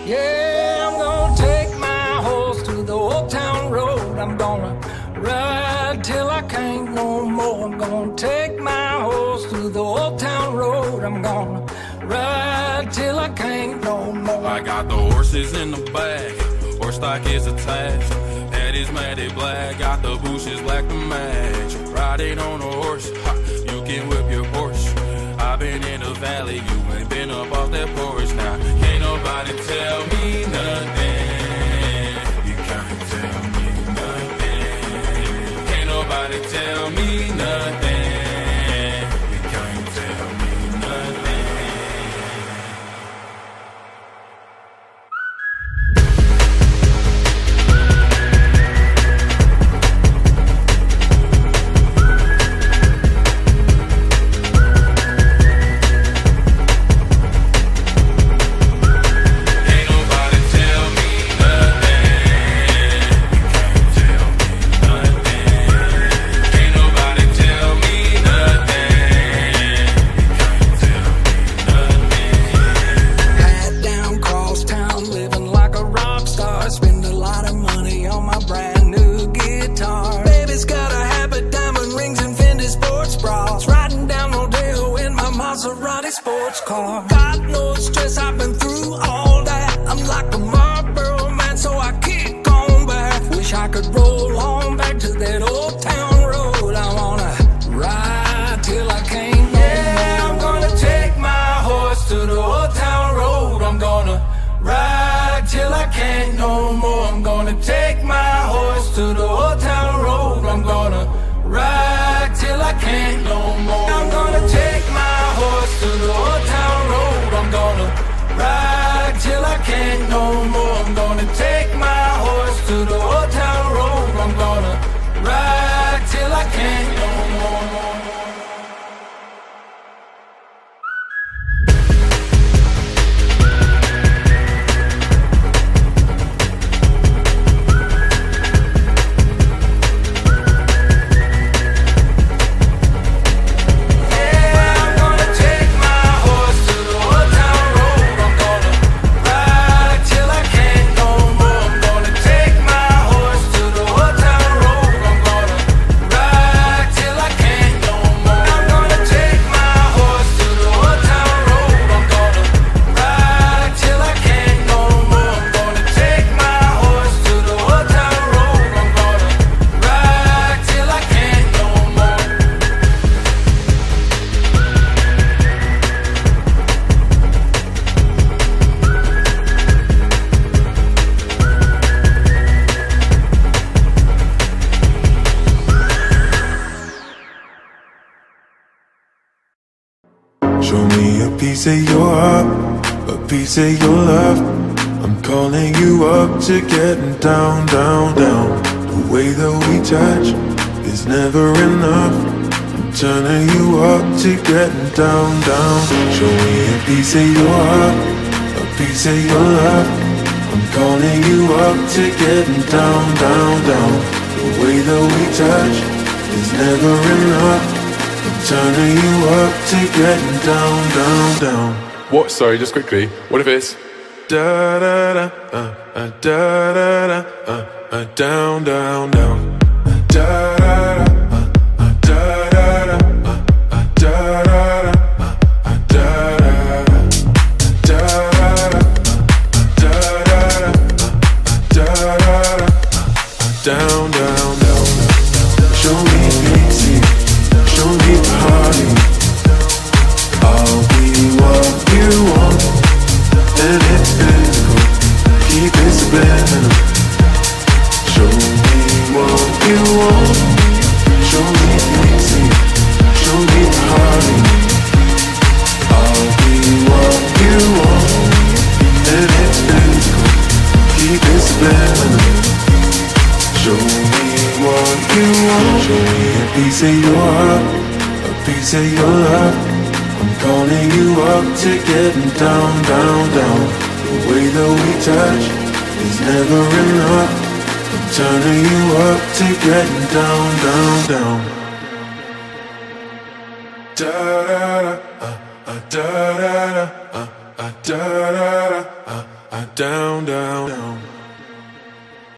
Yeah, I'm gonna take my horse to the old town road. I'm gonna ride till I can't no more. I'm gonna take my horse to the old town road. I'm gonna ride till I can't no more. I got the horses in the bag, horse stock is attached. Head is matted black, got the bushes black to match. Riding on a horse, ha, you can whip your Porsche. I've been in the valley, you ain't been up off that porch. Now, can't nobody tell me nothing. You can't tell me nothing. Can't nobody tell me nothing. You can't tell me nothing. Sports car. Got no stress, I've been through all that. I'm like a Barbero man, so I kick on back. Wish I could roll on back to that old town road. I wanna ride till I can't no more. I'm gonna take my horse to the old town road. I'm gonna ride till I can't no more. I'm gonna take my horse to the old town road. I'm gonna ride till I can't no more. I'm gonna take my horse to the old town road. I'm gonna ride till I can't no more. I'm gonna take my horse to the old town road. I'm gonna ride till I can't no more. Show me a piece of your heart, a piece of your love. I'm calling you up to getting down, down, down. The way that we touch is never enough. I'm turning you up to getting down, down. Show me a piece of your heart, a piece of your love. I'm calling you up to getting down, down, down. The way that we touch is never enough. Turning you up to getting down, down, down. What? Sorry, just quickly. What if it's da da da da da da down, down, down. Da da da da da da da down, down, down. Show me easy. Show me party. I'll be what you want, and it's physical. Keep it subliminal. Show me what you want. Show me easy. Show me party. I'll be what you want, and it's physical. Keep it subliminal. Show me what you want. Show me a piece of your heart, a piece of your love. I'm calling you up to getting down, down, down. The way that we touch is never enough. I'm turning you up to getting down, down, down. Da da da da da da da da da down, down, down.